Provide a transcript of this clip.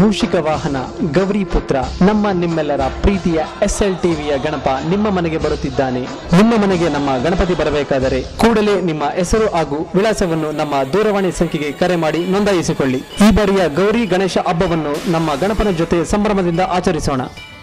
ಮೂಷಿಕ ವಾಹನ ಗೌರಿ ಪುತ್ರ ನಮ್ಮ ನಿಮ್ಮೆಲ್ಲರ ಪ್ರೀತಿಯ SLTVಯ ಗಣಪ ನಿಮ್ಮ ಮನೆಗೆ ಬರುತ್ತಿದ್ದಾನೆ. ನಿಮ್ಮ ಮನೆಗೆ ನಮ್ಮ ಗಣಪತಿ ಬರಬೇಕಾದರೆ ಕೂಡಲೇ ನಿಮ್ಮ ಹೆಸರು ಹಾಗೂ ವಿಳಾಸವನ್ನು ನಮ್ಮ ದೂರವಾಣಿ ಸಂಖ್ಯೆಗೆ ಕರೆ ಮಾಡಿ ನೋಂದಾಯಿಸಿಕೊಳ್ಳಿ. ಈ ಬಾರಿಯ ಗೌರಿ ಗಣೇಶ ಹಬ್ಬವನ್ನು ನಮ್ಮ ಗಣಪನ ಜೊತೆ ಸಂಭ್ರಮದಿಂದ ಆಚರಿಸೋಣ.